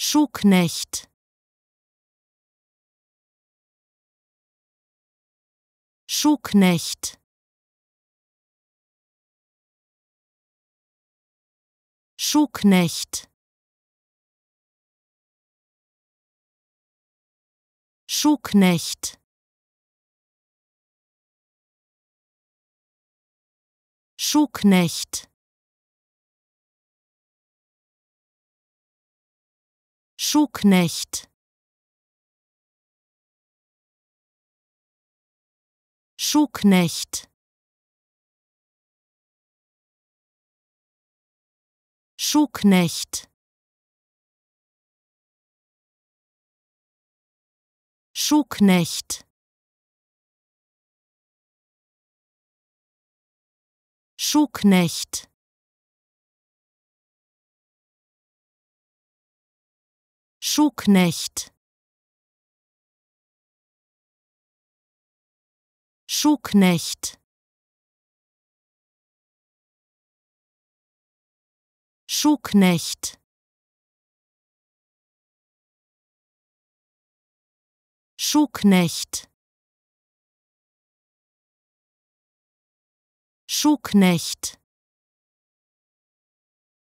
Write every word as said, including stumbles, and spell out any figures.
Schuhknecht, Schuhknecht, Schuhknecht, Schuhknecht, Schuhknecht, Schuhknecht, Schuhknecht, Schuhknecht, Schuhknecht, Schuhknecht, Schuhknecht, Schuhknecht, Schuhknecht, Schuhknecht, Schuhknecht,